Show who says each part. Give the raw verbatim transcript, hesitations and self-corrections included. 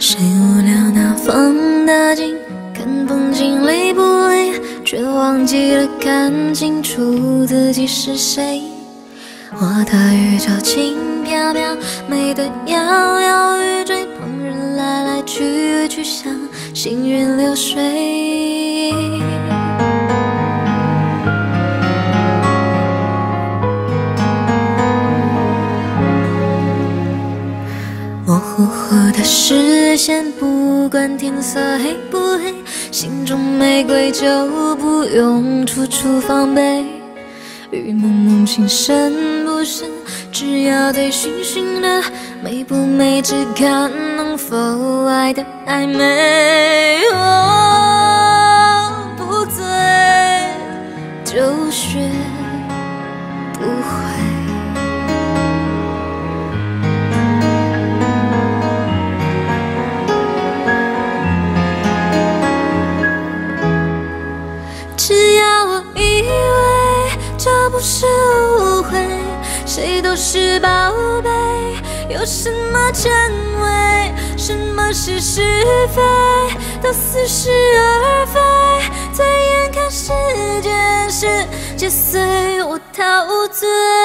Speaker 1: 谁无聊拿放大镜看风景累不累，却忘记了看清楚自己是谁。我的宇宙轻飘飘，美得摇摇欲坠，旁人来来去去像行云流水。模糊糊的视线，不管天色黑不黑，心中玫瑰就不用处处防备。雨蒙蒙，情深不深，只要醉醺醺的，美不美，只看能否爱的暧昧。哦，不醉就学不会。只要我以为这不是误会，谁都是宝贝，有什么真伪，什么是是非，都似是而非。最眼看世间世界随我陶醉。